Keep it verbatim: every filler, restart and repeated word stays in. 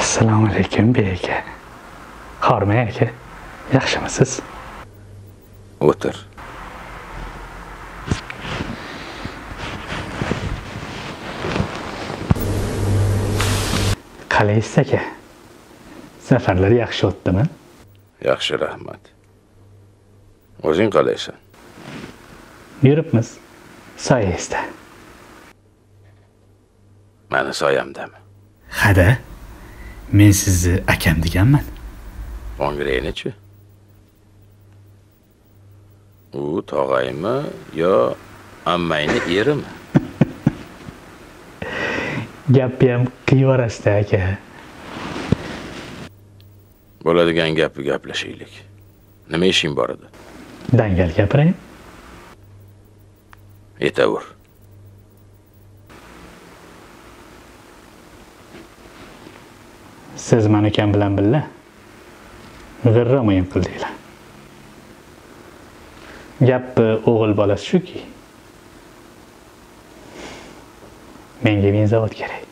Assalomu alaykum beka. Xormay aka, yaxshimisiz? O'tir. Qalaysiz aka? Safarlar yaxshi o'tdimi? Yaxshi, rahmat. O'zing qalaysan? Yuribmiz. Soyangizda. Meni soyamdami? Hada. Men sizni akam deganman. Ongrayni-chi? U tog'aymi yo ammayni erimi? Gapni ham qiyorasizda aka. Bo'ladigan gapni gaplashaylik. Nima ishing bor edi? Dangal gapiring. Yetavur. Siz men ukam bilan birga g'irra o'yin qildinglar. Gapni o'g'il bolasi shuki, menga vinzavod kerak.